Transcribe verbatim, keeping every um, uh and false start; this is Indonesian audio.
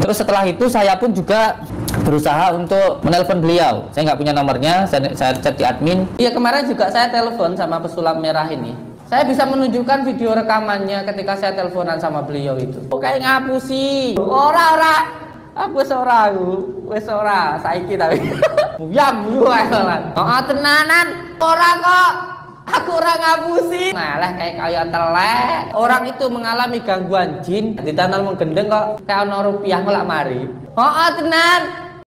Terus setelah itu saya pun juga berusaha untuk menelpon beliau. Saya nggak punya nomornya, saya, saya chat di admin. Iya, kemarin juga saya telepon sama pesulap merah ini. Saya bisa menunjukkan video rekamannya ketika saya teleponan sama beliau itu. Kok kayak ngapusi? Ora ora. Aku wis ora aku. Wis ora saiki tapi. Buyam yo ae. Oh, tenanan. Ora kok. Aku orang ngapusin, malah kayak kaya telek. Orang itu mengalami gangguan jin, ditanam menggendeng kok kayak ono rupiah ngelak mari. Oh, oh tenan.